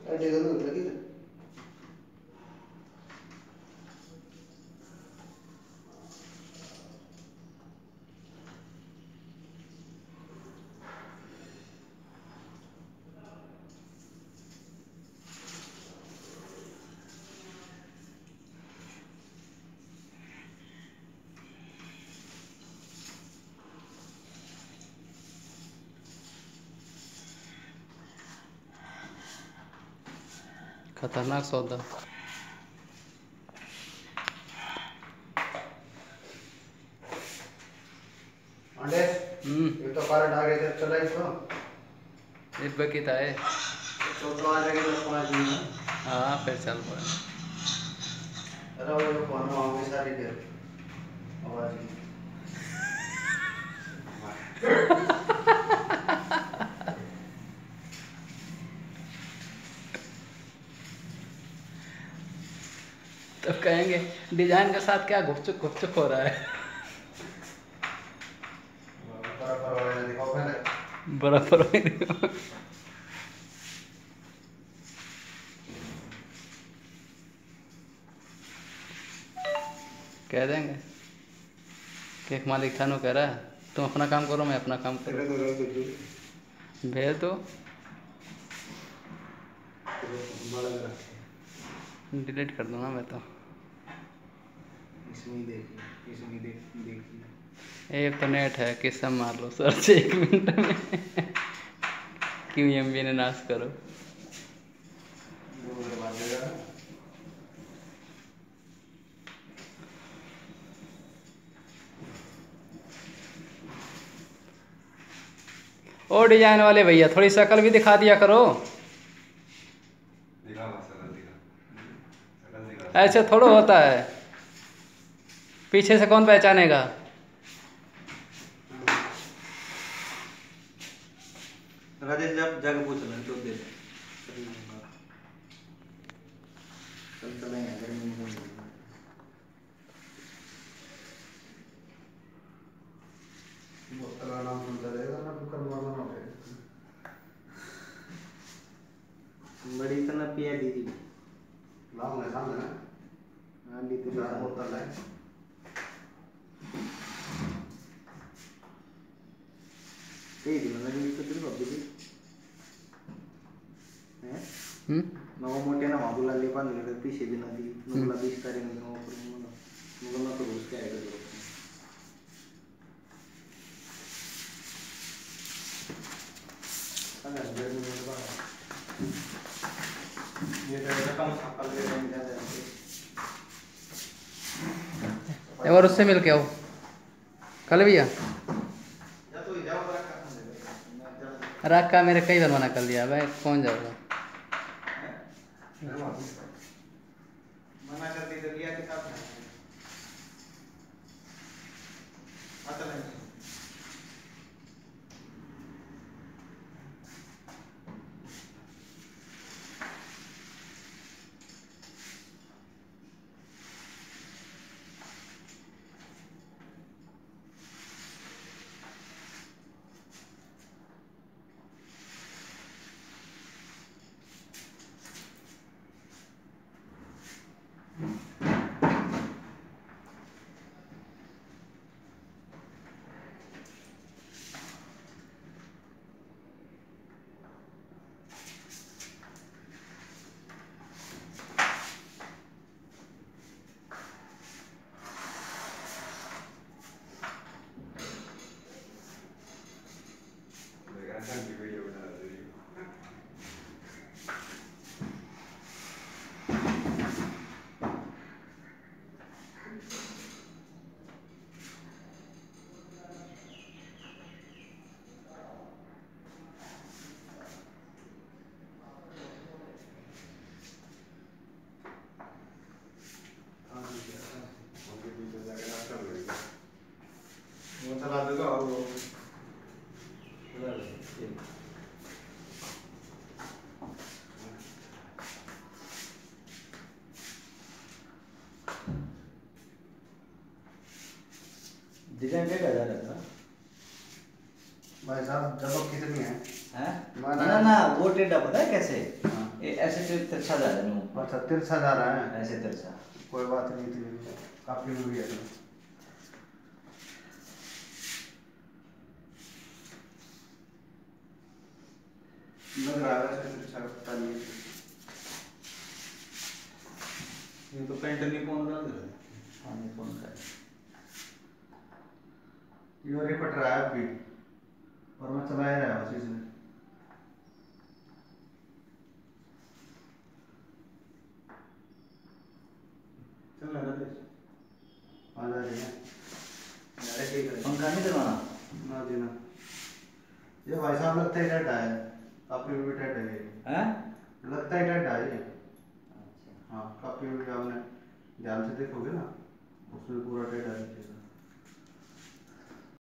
खतरनाक सौदा। ये तो कार डाल के चला इसको इस बकीता है तो आ जाएगा 10-5 दिन में। हाँ फिर चल पड़ा। अरे वो फोन में सारी देर आवाज तो कहेंगे डिजाइन के साथ क्या घुपचुक हो रहा है। बराबर कह देंगे कि एक मालिक थानू कह रहा है तुम अपना काम करो मैं अपना काम करो। भेज दो डिलीट कर दूंगा मैं तो। इसमें देखिए एक तो नेट है किस्सा मार लो सर्च 1 मिनट में क्यों एमबी ने नाश करो। ओ डिजाइन वाले भैया थोड़ी शक्ल भी दिखा दिया करो। ऐसे थोड़ा होता है पीछे से कौन पहचानेगा। राजेश जब जाके पूछ लें तो दे चल चलेंगे गर्मी में बोतल का नाम सुनता रहेगा ना दुकान वाला ना उठे बड़ी तना पिया दीदी लाऊं मैं सामने ना हाँ ली तो बोतल है तेरी दी मैंने ली तो तेरी बाबू दी हैं नौ मोटे ना माबूला ले पान ले पीछे भी ना दी नौला 20 तारीख में नौ पर नौला तो रोज क्या आएगा जरूर अगर गर्मी में बाहर ये तो कम सफल ले रहे हैं एक बार उससे मिल के आओ कल भैया रखा मेरे कई बार मना कर दिया भाई कौन जाऊँगा। मना कर दी तो लिया के साथ वो चला देगा और वो डिजाइन क्या जा रहा था भाई साहब जब कितनी है हैं ना ना वो टेढ़ा पता है कैसे हाँ ये ऐसे तिरछा जा रहा है ऊपर। अच्छा तिरछा जा रहा है, ऐसे तिरछा। कोई बात नहीं थी, काफी भी है लग रहा है ऐसे तिरछा, पता नहीं। ये तो पेंट नहीं कौन डाल दे रहा है। हाँ ये कौन का है? ये रिपट रहा है अभी, और मैं चला ही रहा हूँ उसी से। चल रहा है, आ जा रही है। पंखा नहीं चलवाना? ना जी ना, ये भाई साहब लगता ही डंडा है, काफी भी डंडा है ये। हैं? लगता ही डंडा है ये। अच्छा। हाँ काफी भी, आपने ध्यान से देखोगे ना, उसमें पूरा डंडा है।